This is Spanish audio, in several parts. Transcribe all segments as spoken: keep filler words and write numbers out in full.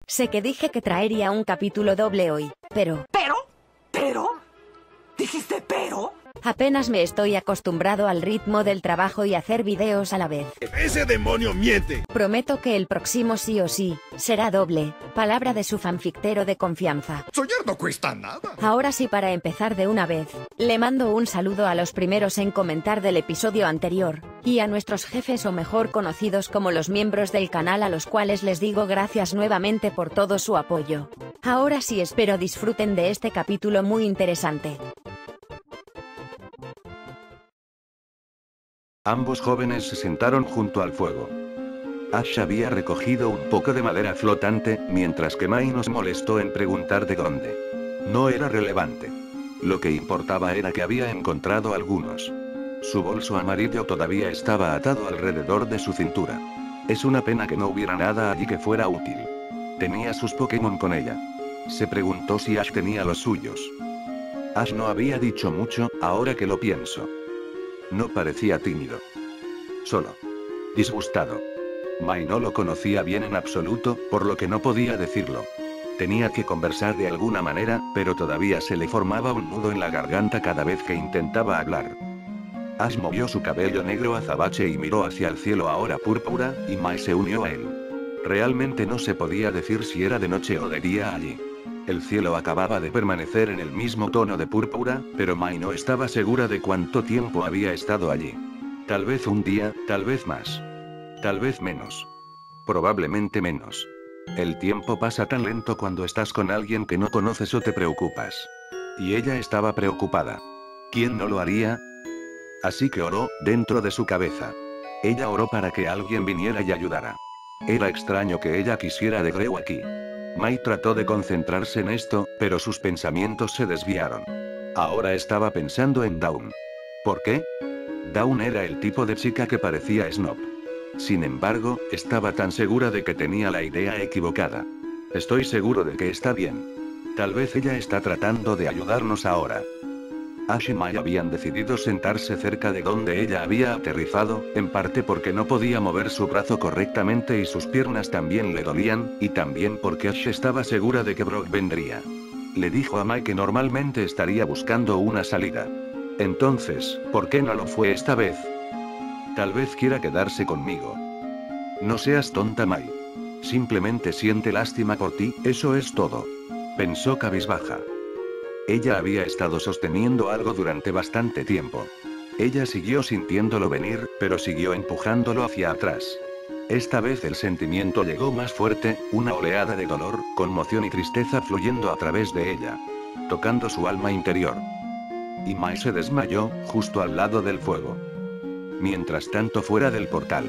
Sé que dije que traería un capítulo doble hoy, pero... ¿Pero? ¿Pero? ¿Dijiste pero? Apenas me estoy acostumbrado al ritmo del trabajo y hacer videos a la vez. ¡Ese demonio miente! Prometo que el próximo sí o sí, será doble, palabra de su fanfictero de confianza. Soñar no cuesta nada. Ahora sí, para empezar de una vez, le mando un saludo a los primeros en comentar del episodio anterior, y a nuestros jefes o mejor conocidos como los miembros del canal, a los cuales les digo gracias nuevamente por todo su apoyo. Ahora sí, espero disfruten de este capítulo muy interesante. Ambos jóvenes se sentaron junto al fuego. Ash había recogido un poco de madera flotante, mientras que Mai nos molestó en preguntar de dónde. No era relevante. Lo que importaba era que había encontrado algunos. Su bolso amarillo todavía estaba atado alrededor de su cintura. Es una pena que no hubiera nada allí que fuera útil. Tenía sus Pokémon con ella. Se preguntó si Ash tenía los suyos. Ash no había dicho mucho, ahora que lo pienso. No parecía tímido. Solo disgustado. Mai no lo conocía bien en absoluto, por lo que no podía decirlo. Tenía que conversar de alguna manera, pero todavía se le formaba un nudo en la garganta cada vez que intentaba hablar. Ash movió su cabello negro azabache y miró hacia el cielo ahora púrpura, y Mai se unió a él. Realmente no se podía decir si era de noche o de día allí. El cielo acababa de permanecer en el mismo tono de púrpura, pero Mai no estaba segura de cuánto tiempo había estado allí. Tal vez un día, tal vez más. Tal vez menos. Probablemente menos. El tiempo pasa tan lento cuando estás con alguien que no conoces o te preocupas. Y ella estaba preocupada. ¿Quién no lo haría? Así que oró, dentro de su cabeza. Ella oró para que alguien viniera y ayudara. Era extraño que ella quisiera de Greu aquí. Mai trató de concentrarse en esto, pero sus pensamientos se desviaron. Ahora estaba pensando en Dawn. ¿Por qué? Dawn era el tipo de chica que parecía snob. Sin embargo, estaba tan segura de que tenía la idea equivocada. Estoy seguro de que está bien. Tal vez ella está tratando de ayudarnos ahora. Ash y Mai habían decidido sentarse cerca de donde ella había aterrizado, en parte porque no podía mover su brazo correctamente y sus piernas también le dolían, y también porque Ash estaba segura de que Brock vendría. Le dijo a Mai que normalmente estaría buscando una salida. Entonces, ¿por qué no lo fue esta vez? Tal vez quiera quedarse conmigo. No seas tonta, Mai. Simplemente siente lástima por ti, eso es todo. Pensó cabizbaja. Ella había estado sosteniendo algo durante bastante tiempo. Ella siguió sintiéndolo venir, pero siguió empujándolo hacia atrás. Esta vez el sentimiento llegó más fuerte, una oleada de dolor, conmoción y tristeza fluyendo a través de ella, tocando su alma interior. Y Mai se desmayó, justo al lado del fuego. Mientras tanto, fuera del portal.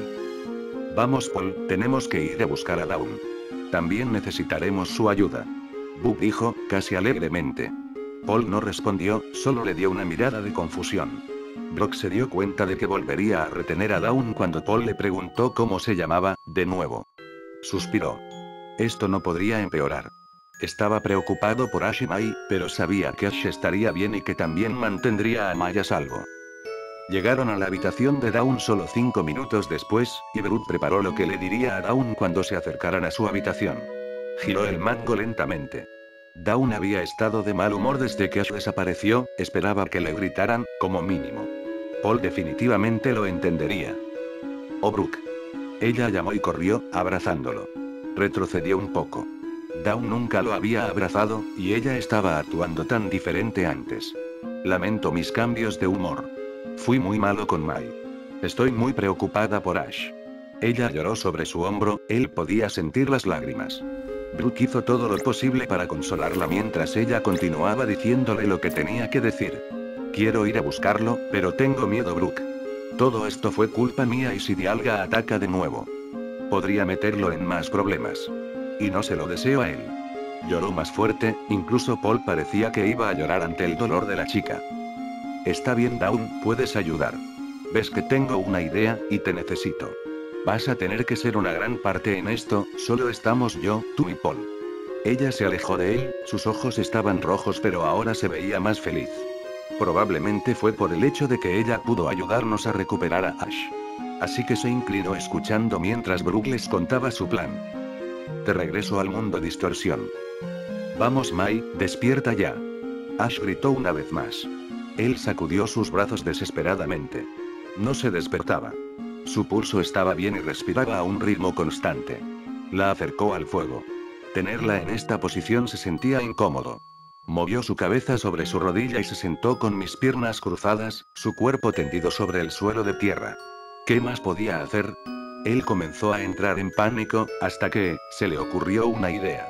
Vamos, Paul, tenemos que ir a buscar a Dawn. También necesitaremos su ayuda. Bug dijo, casi alegremente. Paul no respondió, solo le dio una mirada de confusión. Brock se dio cuenta de que volvería a retener a Dawn cuando Paul le preguntó cómo se llamaba, de nuevo. Suspiró. Esto no podría empeorar. Estaba preocupado por Ash y Mai, pero sabía que Ash estaría bien y que también mantendría a Mai a salvo. Llegaron a la habitación de Dawn solo cinco minutos después, y Brock preparó lo que le diría a Dawn cuando se acercaran a su habitación. Giró el mango lentamente. Dawn había estado de mal humor desde que Ash desapareció, esperaba que le gritaran, como mínimo. Paul definitivamente lo entendería. Oh, Brook. Ella llamó y corrió, abrazándolo. Retrocedió un poco. Dawn nunca lo había abrazado, y ella estaba actuando tan diferente antes. Lamento mis cambios de humor. Fui muy malo con Mai. Estoy muy preocupada por Ash. Ella lloró sobre su hombro, él podía sentir las lágrimas. Brook hizo todo lo posible para consolarla mientras ella continuaba diciéndole lo que tenía que decir. Quiero ir a buscarlo, pero tengo miedo, Brook. Todo esto fue culpa mía y si Dialga ataca de nuevo, podría meterlo en más problemas. Y no se lo deseo a él. Lloró más fuerte, incluso Paul parecía que iba a llorar ante el dolor de la chica. Está bien, Dawn, puedes ayudar. Ves que tengo una idea, y te necesito. Vas a tener que ser una gran parte en esto, solo estamos yo, tú y Paul. Ella se alejó de él, sus ojos estaban rojos pero ahora se veía más feliz. Probablemente fue por el hecho de que ella pudo ayudarnos a recuperar a Ash. Así que se inclinó escuchando mientras Brook les contaba su plan. Te regreso al mundo distorsión. Vamos Mai, despierta ya. Ash gritó una vez más. Él sacudió sus brazos desesperadamente. No se despertaba. Su pulso estaba bien y respiraba a un ritmo constante. La acercó al fuego. Tenerla en esta posición se sentía incómodo. Movió su cabeza sobre su rodilla y se sentó con mis piernas cruzadas, su cuerpo tendido sobre el suelo de tierra. ¿Qué más podía hacer? Él comenzó a entrar en pánico, hasta que, se le ocurrió una idea.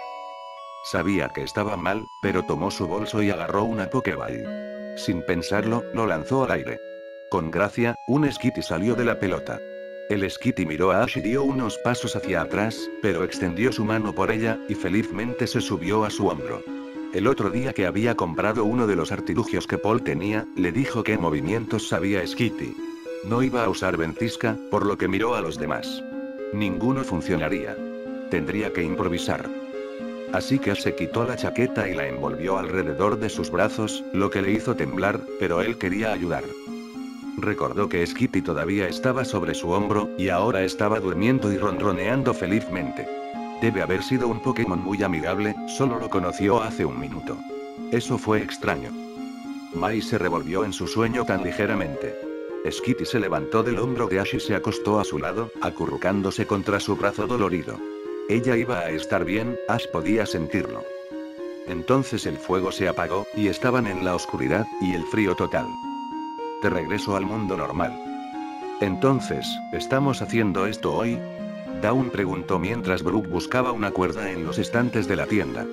Sabía que estaba mal, pero tomó su bolso y agarró una Pokéball. Sin pensarlo, lo lanzó al aire. Con gracia, un Skitty salió de la pelota. El Skitty miró a Ash y dio unos pasos hacia atrás, pero extendió su mano por ella, y felizmente se subió a su hombro. El otro día que había comprado uno de los artilugios que Paul tenía, le dijo qué movimientos sabía Skitty. No iba a usar ventisca, por lo que miró a los demás. Ninguno funcionaría. Tendría que improvisar. Así que se quitó la chaqueta y la envolvió alrededor de sus brazos, lo que le hizo temblar, pero él quería ayudar. Recordó que Skitty todavía estaba sobre su hombro, y ahora estaba durmiendo y ronroneando felizmente. Debe haber sido un Pokémon muy amigable, solo lo conoció hace un minuto. Eso fue extraño. Mai se revolvió en su sueño tan ligeramente. Skitty se levantó del hombro de Ash y se acostó a su lado, acurrucándose contra su brazo dolorido. Ella iba a estar bien, Ash podía sentirlo. Entonces el fuego se apagó, y estaban en la oscuridad, y el frío total. De regreso al mundo normal. Entonces, ¿estamos haciendo esto hoy? Dawn preguntó mientras Brooke buscaba una cuerda en los estantes de la tienda.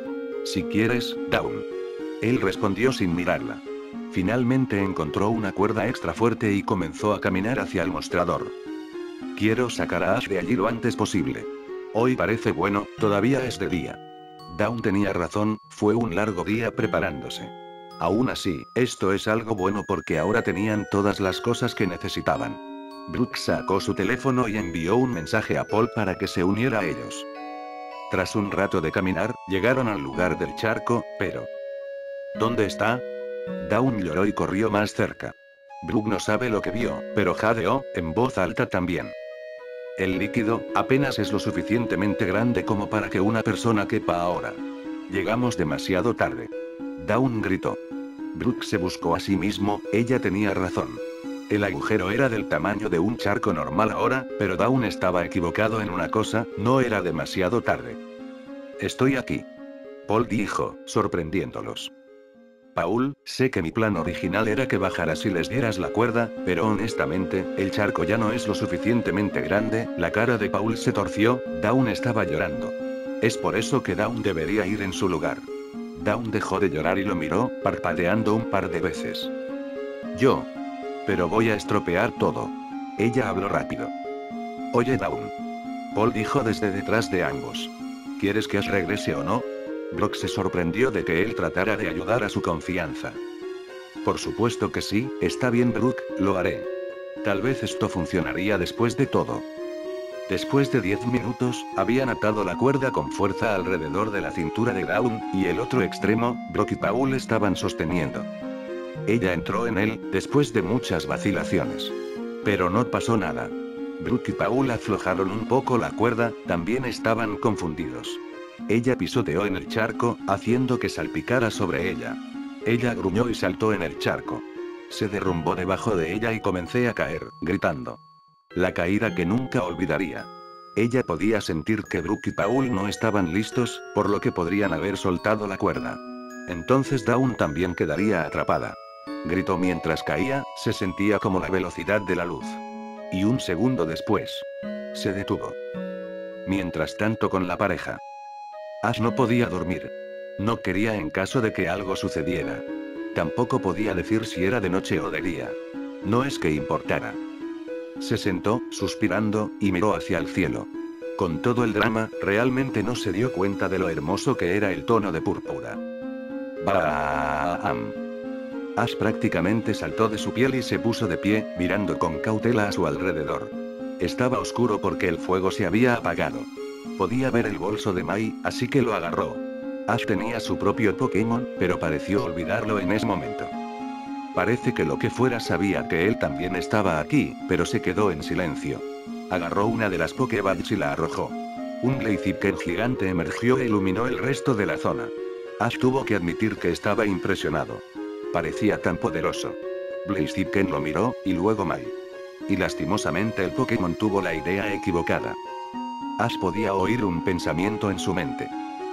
Si quieres, Dawn. Él respondió sin mirarla. Finalmente encontró una cuerda extra fuerte y comenzó a caminar hacia el mostrador. Quiero sacar a Ash de allí lo antes posible. Hoy parece bueno, todavía es de día. Dawn tenía razón, fue un largo día preparándose. Aún así, esto es algo bueno porque ahora tenían todas las cosas que necesitaban. Brooke sacó su teléfono y envió un mensaje a Paul para que se uniera a ellos. Tras un rato de caminar, llegaron al lugar del charco, pero... ¿Dónde está? Dawn lloró y corrió más cerca. Brooke no sabe lo que vio, pero jadeó, en voz alta también. El líquido, apenas es lo suficientemente grande como para que una persona quepa ahora. Llegamos demasiado tarde. Dawn gritó. Brooke se buscó a sí mismo, ella tenía razón. El agujero era del tamaño de un charco normal ahora, pero Dawn estaba equivocado en una cosa, no era demasiado tarde. Estoy aquí. Paul dijo, sorprendiéndolos. Paul, sé que mi plan original era que bajaras y les dieras la cuerda, pero honestamente, el charco ya no es lo suficientemente grande. La cara de Paul se torció, Dawn estaba llorando. Es por eso que Dawn debería ir en su lugar. Dawn dejó de llorar y lo miró, parpadeando un par de veces. Yo. Pero voy a estropear todo. Ella habló rápido. Oye Dawn. Paul dijo desde detrás de ambos. ¿Quieres que Ash regrese o no? Brooke se sorprendió de que él tratara de ayudar a su confianza. Por supuesto que sí, está bien Brooke, lo haré. Tal vez esto funcionaría después de todo. Después de diez minutos, habían atado la cuerda con fuerza alrededor de la cintura de Dawn, y el otro extremo, Brooke y Paul estaban sosteniendo. Ella entró en él, después de muchas vacilaciones. Pero no pasó nada. Brooke y Paul aflojaron un poco la cuerda, también estaban confundidos. Ella pisoteó en el charco, haciendo que salpicara sobre ella. Ella gruñó y saltó en el charco. Se derrumbó debajo de ella y comencé a caer, gritando. La caída que nunca olvidaría. Ella podía sentir que Brooke y Paul no estaban listos, por lo que podrían haber soltado la cuerda. Entonces Dawn también quedaría atrapada. Gritó mientras caía, se sentía como la velocidad de la luz. Y un segundo después, se detuvo. Mientras tanto con la pareja. Ash no podía dormir. No quería en caso de que algo sucediera. Tampoco podía decir si era de noche o de día. No es que importara. Se sentó, suspirando, y miró hacia el cielo. Con todo el drama, realmente no se dio cuenta de lo hermoso que era el tono de púrpura. ¡Bam! Ash prácticamente saltó de su piel y se puso de pie, mirando con cautela a su alrededor. Estaba oscuro porque el fuego se había apagado. Podía ver el bolso de Mai, así que lo agarró. Ash tenía su propio Pokémon, pero pareció olvidarlo en ese momento. Parece que lo que fuera sabía que él también estaba aquí, pero se quedó en silencio. Agarró una de las Pokéballs y la arrojó. Un Blaziken gigante emergió e iluminó el resto de la zona. Ash tuvo que admitir que estaba impresionado. Parecía tan poderoso. Blaziken lo miró, y luego Mai. Y lastimosamente el Pokémon tuvo la idea equivocada. Ash podía oír un pensamiento en su mente.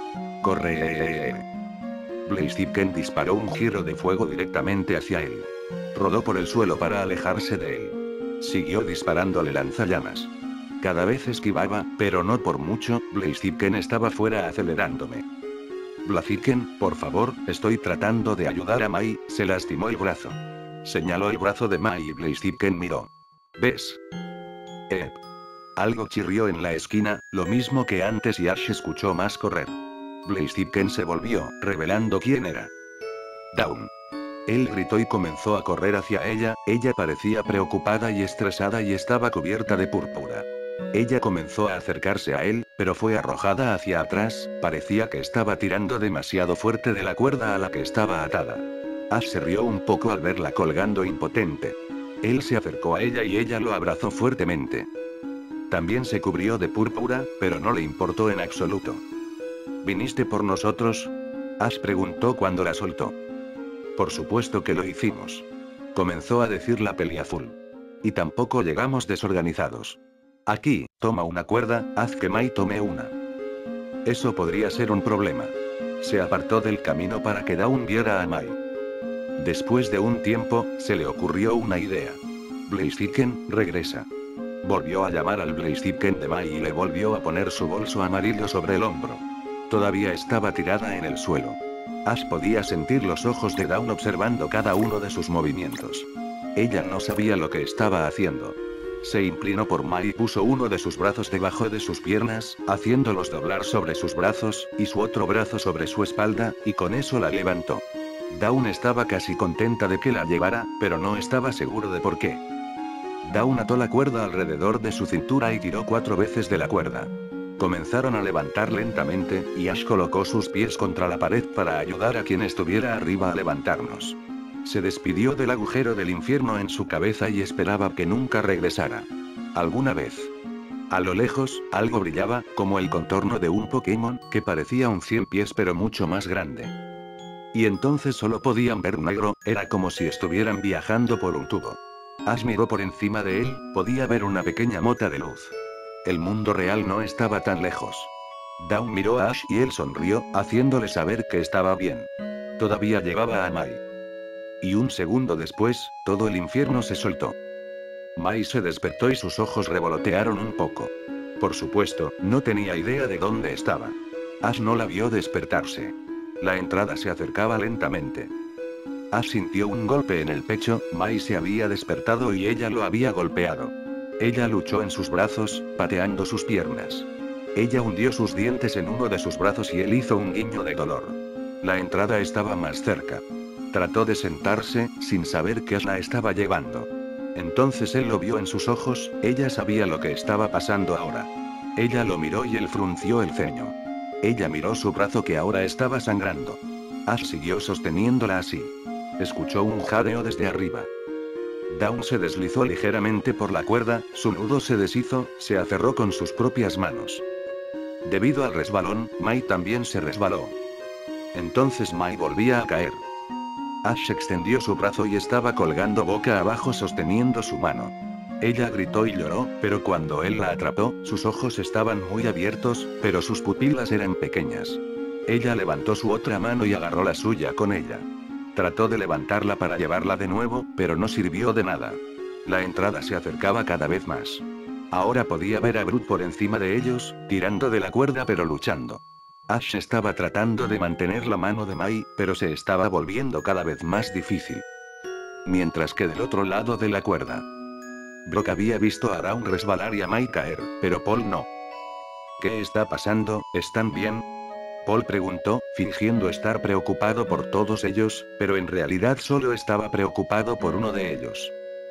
¡Corre! Blaziken disparó un giro de fuego directamente hacia él. Rodó por el suelo para alejarse de él. Siguió disparándole lanzallamas. Cada vez esquivaba, pero no por mucho. Blaziken estaba fuera acelerándome. Blaziken, por favor, estoy tratando de ayudar a Mai, se lastimó el brazo. Señaló el brazo de Mai y Blaziken miró. ¿Ves? Eh. Algo chirrió en la esquina, lo mismo que antes y Ash escuchó más correr. Blaziken se volvió, revelando quién era. Dawn. Él gritó y comenzó a correr hacia ella, ella parecía preocupada y estresada y estaba cubierta de púrpura. Ella comenzó a acercarse a él, pero fue arrojada hacia atrás, parecía que estaba tirando demasiado fuerte de la cuerda a la que estaba atada. Ash se rió un poco al verla colgando impotente. Él se acercó a ella y ella lo abrazó fuertemente. También se cubrió de púrpura, pero no le importó en absoluto. ¿Viniste por nosotros? Ash preguntó cuando la soltó. Por supuesto que lo hicimos. Comenzó a decir la peliazul. Y tampoco llegamos desorganizados. Aquí, toma una cuerda, haz que Mai tome una. Eso podría ser un problema. Se apartó del camino para que Dawn viera a Mai. Después de un tiempo, se le ocurrió una idea. Blaziken, regresa. Volvió a llamar al Blaziken de Mai y le volvió a poner su bolso amarillo sobre el hombro. Todavía estaba tirada en el suelo. Ash podía sentir los ojos de Dawn observando cada uno de sus movimientos. Ella no sabía lo que estaba haciendo. Se inclinó por Mai y puso uno de sus brazos debajo de sus piernas, haciéndolos doblar sobre sus brazos, y su otro brazo sobre su espalda, y con eso la levantó. Dawn estaba casi contenta de que la llevara, pero no estaba seguro de por qué. Dawn ató la cuerda alrededor de su cintura y tiró cuatro veces de la cuerda. Comenzaron a levantar lentamente, y Ash colocó sus pies contra la pared para ayudar a quien estuviera arriba a levantarnos. Se despidió del agujero del infierno en su cabeza y esperaba que nunca regresara. Alguna vez. A lo lejos, algo brillaba, como el contorno de un Pokémon, que parecía un cien pies pero mucho más grande. Y entonces solo podían ver negro, era como si estuvieran viajando por un tubo. Ash miró por encima de él, podía ver una pequeña mota de luz. El mundo real no estaba tan lejos. Dawn miró a Ash y él sonrió, haciéndole saber que estaba bien. Todavía llevaba a Mai. Y un segundo después, todo el infierno se soltó. Mai se despertó y sus ojos revolotearon un poco. Por supuesto, no tenía idea de dónde estaba. Ash no la vio despertarse. La entrada se acercaba lentamente. Ash sintió un golpe en el pecho, Mai se había despertado y ella lo había golpeado. Ella luchó en sus brazos, pateando sus piernas. Ella hundió sus dientes en uno de sus brazos y él hizo un guiño de dolor. La entrada estaba más cerca. Trató de sentarse, sin saber que Ash la estaba llevando. Entonces él lo vio en sus ojos, ella sabía lo que estaba pasando ahora. Ella lo miró y él frunció el ceño. Ella miró su brazo que ahora estaba sangrando. Ash siguió sosteniéndola así. Escuchó un jadeo desde arriba. Dawn se deslizó ligeramente por la cuerda, su nudo se deshizo, se aferró con sus propias manos. Debido al resbalón, Mai también se resbaló. Entonces Mai volvía a caer. Ash extendió su brazo y estaba colgando boca abajo sosteniendo su mano. Ella gritó y lloró, pero cuando él la atrapó, sus ojos estaban muy abiertos, pero sus pupilas eran pequeñas. Ella levantó su otra mano y agarró la suya con ella. Trató de levantarla para llevarla de nuevo, pero no sirvió de nada. La entrada se acercaba cada vez más. Ahora podía ver a Groot por encima de ellos, tirando de la cuerda pero luchando. Ash estaba tratando de mantener la mano de Mai, pero se estaba volviendo cada vez más difícil. Mientras que del otro lado de la cuerda, Brock había visto a Dawn resbalar y a Mai caer, pero Paul no. ¿Qué está pasando? ¿Están bien? Paul preguntó, fingiendo estar preocupado por todos ellos, pero en realidad solo estaba preocupado por uno de ellos.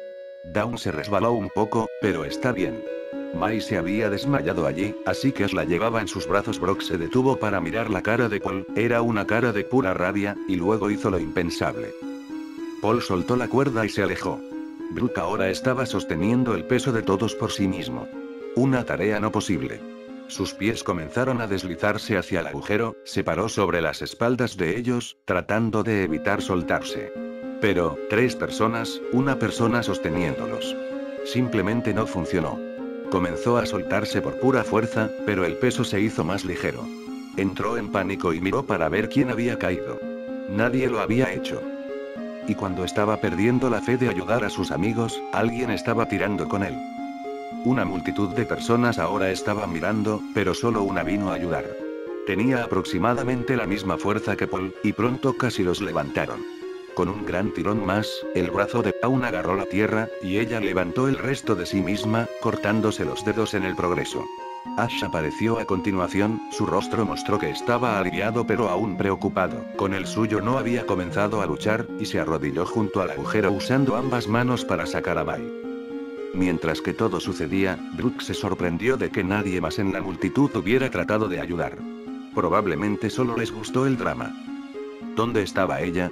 Dawn se resbaló un poco, pero está bien. Mai se había desmayado allí, así que Ash la llevaba en sus brazos. Brock se detuvo para mirar la cara de Paul, era una cara de pura rabia, y luego hizo lo impensable. Paul soltó la cuerda y se alejó. Brook ahora estaba sosteniendo el peso de todos por sí mismo. Una tarea no posible. Sus pies comenzaron a deslizarse hacia el agujero, se paró sobre las espaldas de ellos, tratando de evitar soltarse. Pero, tres personas, una persona sosteniéndolos. Simplemente no funcionó. Comenzó a soltarse por pura fuerza, pero el peso se hizo más ligero. Entró en pánico y miró para ver quién había caído. Nadie lo había hecho. Y cuando estaba perdiendo la fe de ayudar a sus amigos, alguien estaba tirando con él. Una multitud de personas ahora estaba mirando, pero solo una vino a ayudar. Tenía aproximadamente la misma fuerza que Paul, y pronto casi los levantaron. Con un gran tirón más, el brazo de Pawn agarró la tierra, y ella levantó el resto de sí misma, cortándose los dedos en el progreso. Ash apareció a continuación, su rostro mostró que estaba aliviado pero aún preocupado. Con el suyo no había comenzado a luchar, y se arrodilló junto al agujero usando ambas manos para sacar a Mai. Mientras que todo sucedía, Brooke se sorprendió de que nadie más en la multitud hubiera tratado de ayudar. Probablemente solo les gustó el drama. ¿Dónde estaba ella?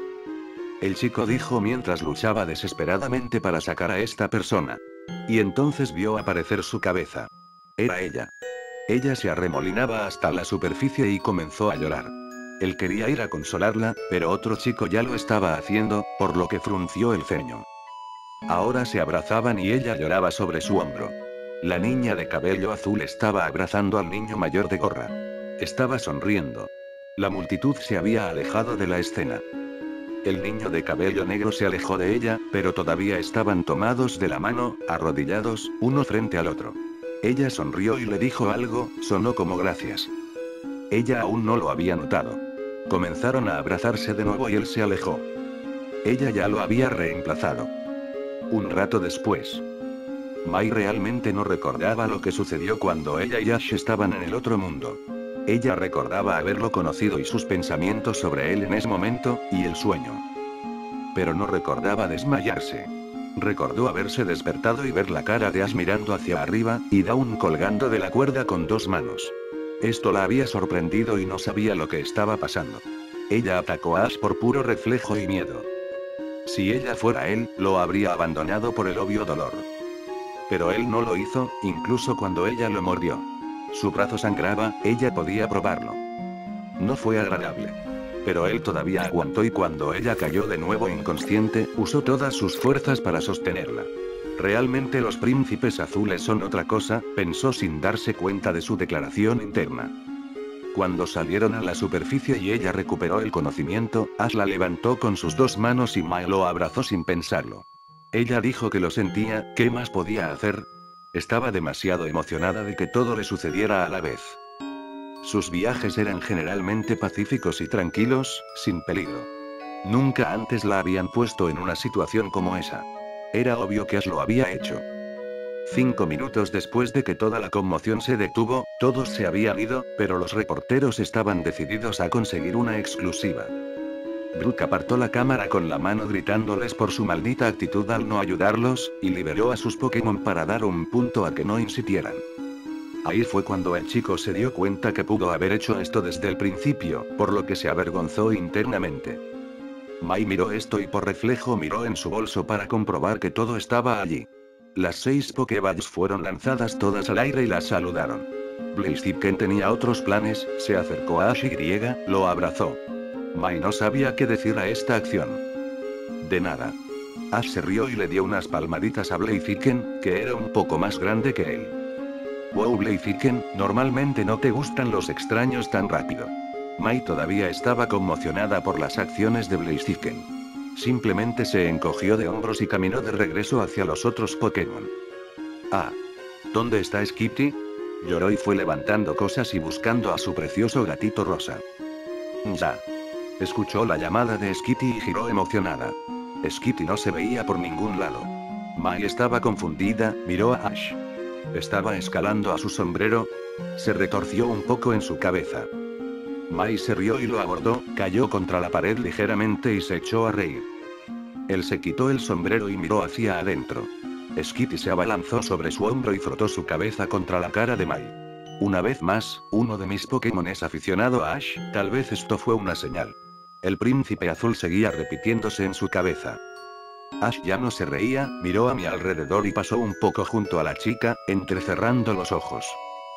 El chico dijo mientras luchaba desesperadamente para sacar a esta persona. Y entonces vio aparecer su cabeza. Era ella. Ella se arremolinaba hasta la superficie y comenzó a llorar. Él quería ir a consolarla, pero otro chico ya lo estaba haciendo, por lo que frunció el ceño. Ahora se abrazaban y ella lloraba sobre su hombro. La niña de cabello azul estaba abrazando al niño mayor de gorra. Estaba sonriendo. La multitud se había alejado de la escena. El niño de cabello negro se alejó de ella, pero todavía estaban tomados de la mano, arrodillados, uno frente al otro. Ella sonrió y le dijo algo, sonó como gracias. Ella aún no lo había notado. Comenzaron a abrazarse de nuevo y él se alejó. Ella ya lo había reemplazado. Un rato después. Mai realmente no recordaba lo que sucedió cuando ella y Ash estaban en el otro mundo. Ella recordaba haberlo conocido y sus pensamientos sobre él en ese momento, y el sueño. Pero no recordaba desmayarse. Recordó haberse despertado y ver la cara de Ash mirando hacia arriba, y Dawn colgando de la cuerda con dos manos. Esto la había sorprendido y no sabía lo que estaba pasando. Ella atacó a Ash por puro reflejo y miedo. Si ella fuera él, lo habría abandonado por el obvio dolor. Pero él no lo hizo, incluso cuando ella lo mordió. Su brazo sangraba, ella podía probarlo. No fue agradable. Pero él todavía aguantó y cuando ella cayó de nuevo inconsciente, usó todas sus fuerzas para sostenerla. Realmente los príncipes azules son otra cosa, pensó sin darse cuenta de su declaración interna. Cuando salieron a la superficie y ella recuperó el conocimiento, Ash la levantó con sus dos manos y Mai lo abrazó sin pensarlo. Ella dijo que lo sentía, ¿qué más podía hacer? Estaba demasiado emocionada de que todo le sucediera a la vez. Sus viajes eran generalmente pacíficos y tranquilos, sin peligro. Nunca antes la habían puesto en una situación como esa. Era obvio que Ash lo había hecho. Cinco minutos después de que toda la conmoción se detuvo, todos se habían ido, pero los reporteros estaban decididos a conseguir una exclusiva. Brooke apartó la cámara con la mano gritándoles por su maldita actitud al no ayudarlos, y liberó a sus Pokémon para dar un punto a que no insistieran. Ahí fue cuando el chico se dio cuenta que pudo haber hecho esto desde el principio, por lo que se avergonzó internamente. Mai miró esto y por reflejo miró en su bolso para comprobar que todo estaba allí. Las seis Pokéballs fueron lanzadas todas al aire y las saludaron. Blaziken tenía otros planes, se acercó a Ash y lo abrazó. Mai no sabía qué decir a esta acción. De nada. Ash se rió y le dio unas palmaditas a Blaziken, que era un poco más grande que él. Wow Blaziken, normalmente no te gustan los extraños tan rápido. Mai todavía estaba conmocionada por las acciones de Blaziken. Simplemente se encogió de hombros y caminó de regreso hacia los otros Pokémon. Ah. ¿Dónde está Skitty? Lloró y fue levantando cosas y buscando a su precioso gatito rosa. Ya. Escuchó la llamada de Skitty y giró emocionada. Skitty no se veía por ningún lado. Mai estaba confundida, miró a Ash. Estaba escalando a su sombrero. Se retorció un poco en su cabeza. Mai se rió y lo abordó, cayó contra la pared ligeramente y se echó a reír. Él se quitó el sombrero y miró hacia adentro. Skitty se abalanzó sobre su hombro y frotó su cabeza contra la cara de Mai. Una vez más, uno de mis Pokémon es aficionado a Ash, tal vez esto fue una señal. El príncipe azul seguía repitiéndose en su cabeza. Ash ya no se reía, miró a mi alrededor y pasó un poco junto a la chica, entrecerrando los ojos.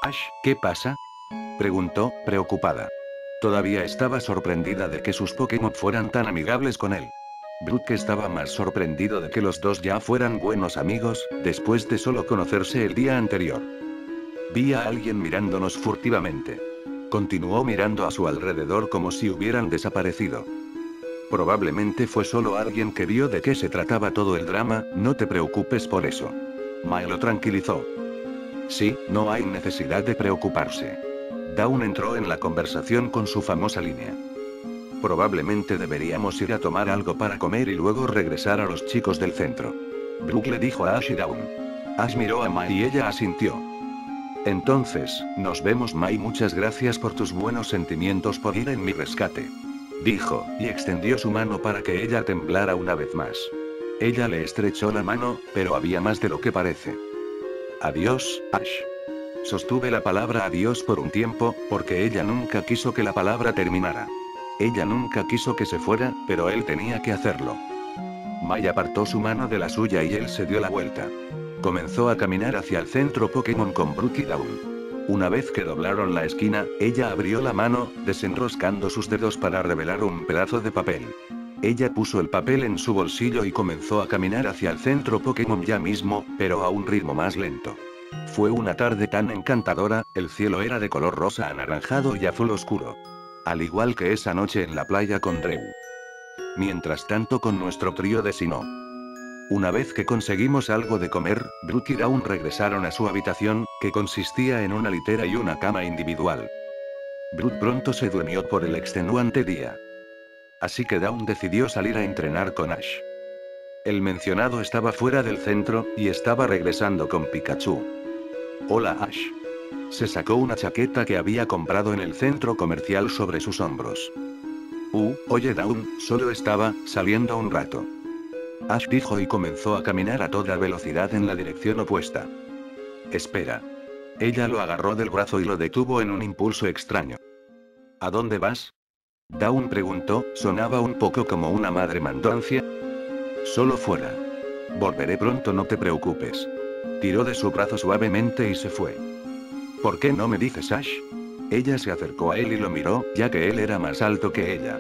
Ash, ¿qué pasa? Preguntó, preocupada. Todavía estaba sorprendida de que sus Pokémon fueran tan amigables con él. Brook estaba más sorprendido de que los dos ya fueran buenos amigos, después de solo conocerse el día anterior. Vi a alguien mirándonos furtivamente. Continuó mirando a su alrededor como si hubieran desaparecido. Probablemente fue solo alguien que vio de qué se trataba todo el drama, no te preocupes por eso. Mai lo tranquilizó. Sí, no hay necesidad de preocuparse. Dawn entró en la conversación con su famosa línea. Probablemente deberíamos ir a tomar algo para comer y luego regresar a los chicos del centro. Brook le dijo a Ash y Dawn. Ash miró a Mai y ella asintió. Entonces, nos vemos Mai, muchas gracias por tus buenos sentimientos por ir en mi rescate. Dijo, y extendió su mano para que ella temblara una vez más. Ella le estrechó la mano, pero había más de lo que parece. Adiós, Ash. Sostuve la palabra adiós por un tiempo, porque ella nunca quiso que la palabra terminara. Ella nunca quiso que se fuera, pero él tenía que hacerlo. Mai apartó su mano de la suya y él se dio la vuelta. Comenzó a caminar hacia el centro Pokémon con Brook y Dawn. Una vez que doblaron la esquina, ella abrió la mano, desenroscando sus dedos para revelar un pedazo de papel. Ella puso el papel en su bolsillo y comenzó a caminar hacia el centro Pokémon ya mismo, pero a un ritmo más lento. Fue una tarde tan encantadora, el cielo era de color rosa anaranjado y azul oscuro. Al igual que esa noche en la playa con Drew. Mientras tanto con nuestro trío de Sinnoh. Una vez que conseguimos algo de comer, Brook y Dawn regresaron a su habitación, que consistía en una litera y una cama individual. Brook pronto se durmió por el extenuante día. Así que Dawn decidió salir a entrenar con Ash. El mencionado estaba fuera del centro, y estaba regresando con Pikachu. Hola Ash. Se sacó una chaqueta que había comprado en el centro comercial sobre sus hombros. Uh, oye Dawn, solo estaba saliendo un rato. Ash dijo y comenzó a caminar a toda velocidad en la dirección opuesta. Espera. Ella lo agarró del brazo y lo detuvo en un impulso extraño. ¿A dónde vas? Dawn preguntó, sonaba un poco como una madre mandoncia. Solo fuera. Volveré pronto, no te preocupes. Tiró de su brazo suavemente y se fue. ¿Por qué no me dices, Ash? Ella se acercó a él y lo miró, ya que él era más alto que ella.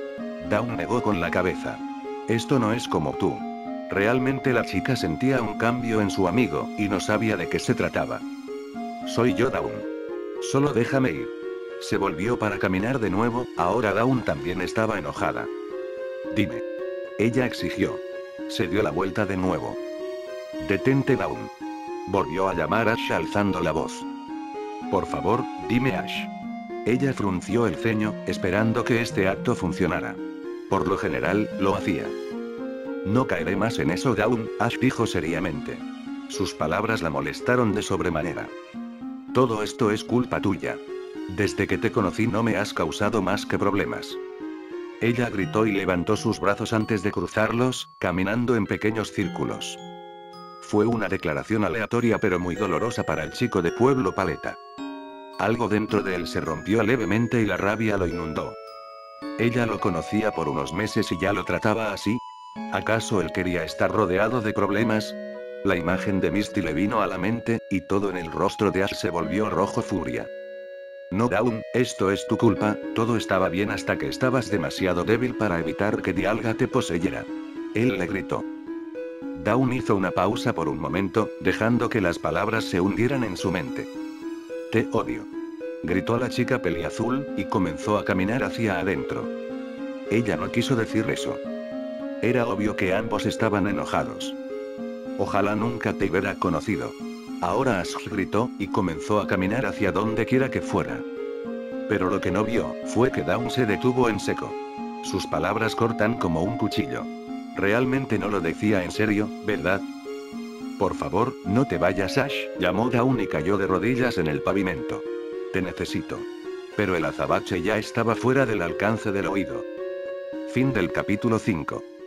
Dawn negó con la cabeza. Esto no es como tú. Realmente la chica sentía un cambio en su amigo, y no sabía de qué se trataba. Soy yo Dawn. Solo déjame ir. Se volvió para caminar de nuevo, ahora Dawn también estaba enojada. Dime. Ella exigió. Se dio la vuelta de nuevo. Detente Dawn. Volvió a llamar Ash alzando la voz. Por favor, dime Ash. Ella frunció el ceño, esperando que este acto funcionara. Por lo general, lo hacía. No caeré más en eso Dawn, Ash dijo seriamente. Sus palabras la molestaron de sobremanera. Todo esto es culpa tuya. Desde que te conocí no me has causado más que problemas. Ella gritó y levantó sus brazos antes de cruzarlos, caminando en pequeños círculos. Fue una declaración aleatoria pero muy dolorosa para el chico de Pueblo Paleta. Algo dentro de él se rompió levemente y la rabia lo inundó. Ella lo conocía por unos meses y ya lo trataba así. ¿Acaso él quería estar rodeado de problemas? La imagen de Misty le vino a la mente, y todo en el rostro de Ash se volvió rojo furia. No Dawn, esto es tu culpa, todo estaba bien hasta que estabas demasiado débil para evitar que Dialga te poseyera. Él le gritó. Dawn hizo una pausa por un momento, dejando que las palabras se hundieran en su mente. Te odio. Gritó la chica peliazul, y comenzó a caminar hacia adentro. Ella no quiso decir eso. Era obvio que ambos estaban enojados. Ojalá nunca te hubiera conocido. Ahora Ash gritó, y comenzó a caminar hacia donde quiera que fuera. Pero lo que no vio, fue que Dawn se detuvo en seco. Sus palabras cortan como un cuchillo. Realmente no lo decía en serio, ¿verdad? Por favor, no te vayas Ash, llamó Dawn y cayó de rodillas en el pavimento. Te necesito. Pero el azabache ya estaba fuera del alcance del oído. Fin del capítulo cinco.